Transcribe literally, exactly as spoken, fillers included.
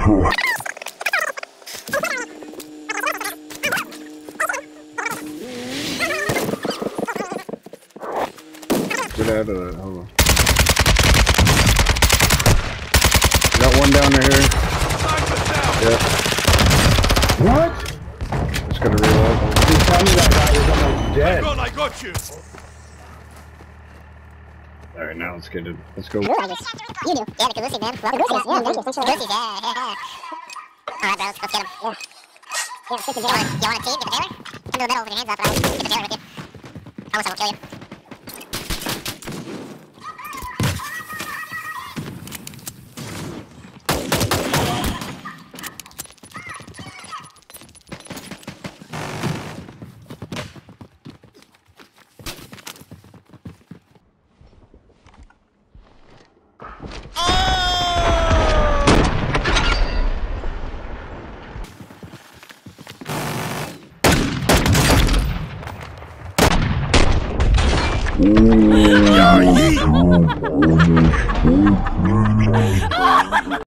Get out of that, hold on. Got one down there. Yep. What? Just gotta reload. You tell me that guy was almost dead. Hold on, I got you. Alright, now let's get it. Let's go. You do. Yeah, the Calusi, man. Well, the Calusi, yeah, thank you. Thanks for the Calusi, yeah, yeah, yeah. Alright, bro, let's, let's get him. Yeah. Yeah, let's get the jailer. You want a team? Get the jailer? Come to the middle with your hands up, and I'll get the jailer with you. I wish I would kill you. Yeah,